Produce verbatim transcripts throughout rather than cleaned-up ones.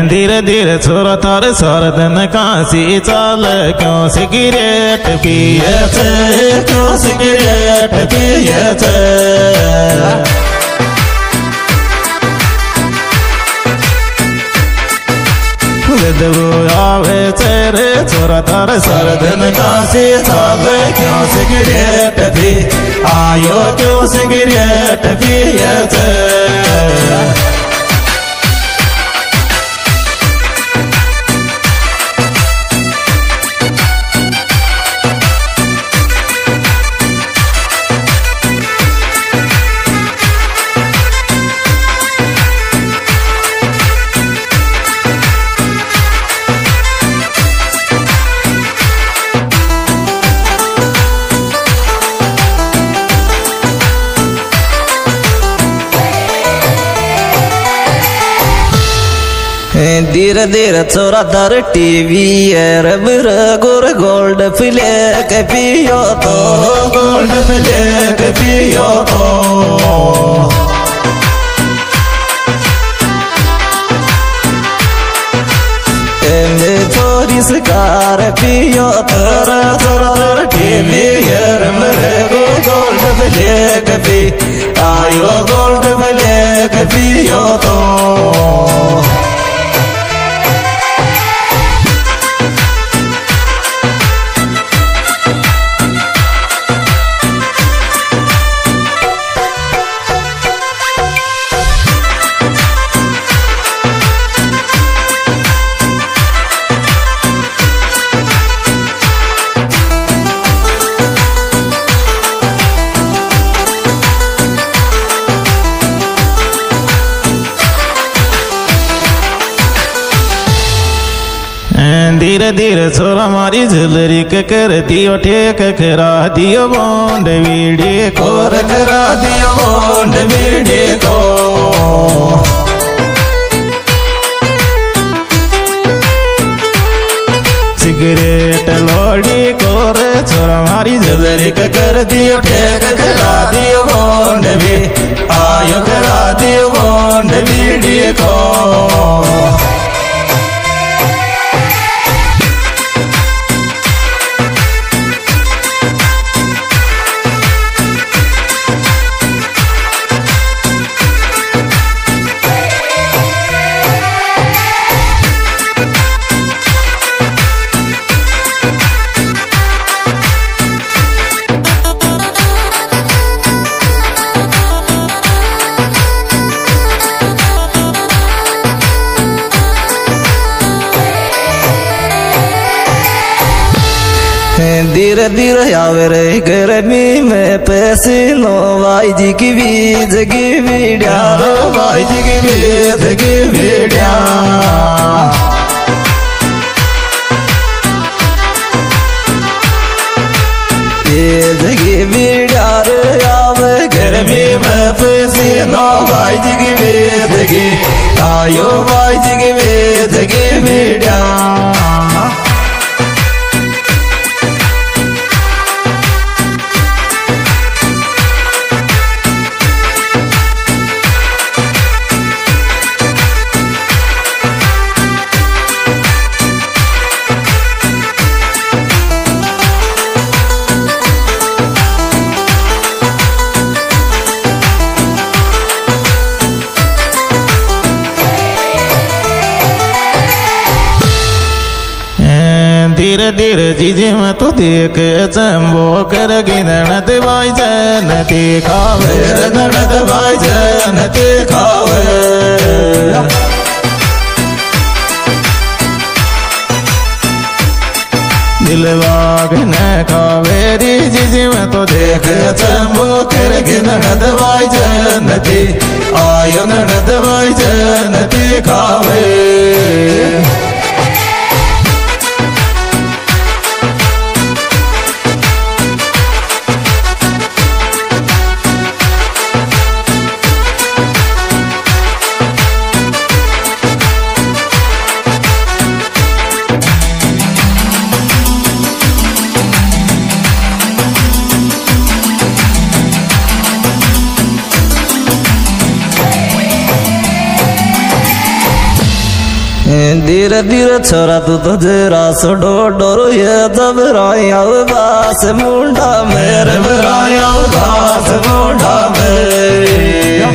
धीरे धीरे छोरा थारे सरदन काशी चाल क्यों सिगरेट पिए थे क्यों सिगरेट पिए थे विधवो आवे तेरे छोरा थारे सरदन काशी चाल क्यों सिगरेट पी आयो क्यों सिगरेट पिए थे धीरे धीरे छोरा दर टीवी रबर गोर गोल्ड फिले के पियो तो गोल्ड फिले के पियो तो थोड़ी सकार पियो तोरा छोरा टीवी रबर गोल्ड फिले के पी आयो गोल्ड फिले के पियो तो धीरे धीरे छोरा मारी झुलरी के कर दियो ठेक करा दियो बोंड वीडी को करा दियो बोंड वीडी को सिगरेट लोड़ी को छोरा मारी झुलरी के कर दियो ठेक करा दियो बोंड भी आयो करा दियो बोंड वीडी को धीरे धीरे आवे रे गर्मी में पैसे नो भाई जी की बीज की बीड़ा भाई जी की बीज की बीड़ा बीज की बीड़ा रे आवे गर्मी में पैसे नो भाई जी की बीज की आयो भाई जी की बीज की बीड़ा धीरे धीरे जीजे में तो देख चंबो कर गिनत भाई जन दिखावे ननद भाई जन दिखावे दिलवाग न खावे री जीजे में तो देख चंबो कर गिनत भाई जन दी आयो ननद भाई जन दिखावे धीरे धीरे छोरा तू तो जरा सो डोडो ये जब राया बास मुंडा मेरे राया बास मुंडा मेरे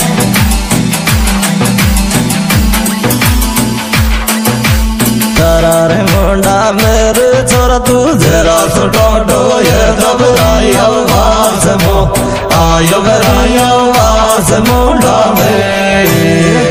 तारा रे मुंडा मेरे छोरा तू जरा सो डोडो ये जब राया बास मो आयो राया बास मुंडा मेरे।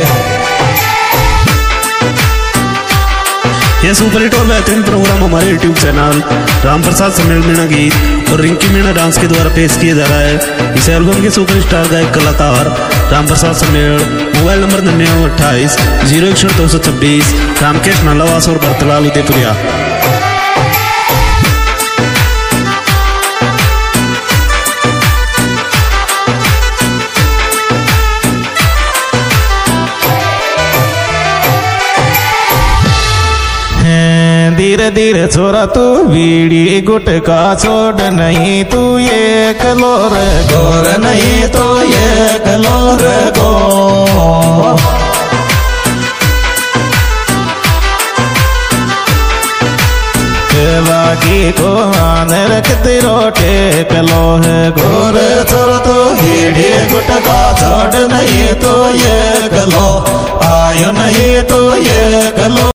यह सुपर हिट और बेहतरीन प्रोग्राम हमारे यूट्यूब चैनल राम प्रसाद सम्मेलन मीणा गीत और रिंकी मीणा डांस के द्वारा पेश किया जा रहा है। इस एल्बम के सुपरस्टार गायक कलाकार राम प्रसाद सम्मेलन। मोबाइल नंबर निन्यानवे अट्ठाईस जीरो इकसठ दो सौ छब्बीस रामकेश नालावास और भरतलाल उदयपुरिया। धीरे धीरे छोरा तू बीड़ी गुटका छोड़ नहीं तू ये कलोर गोर नहीं तो ये कलोर गो बाकी को मान रखते रोटे कलो है गोर छोरा तू बीड़ी गुटका छोड़ नहीं तो ये कलो आयो नहीं तो ये कलो।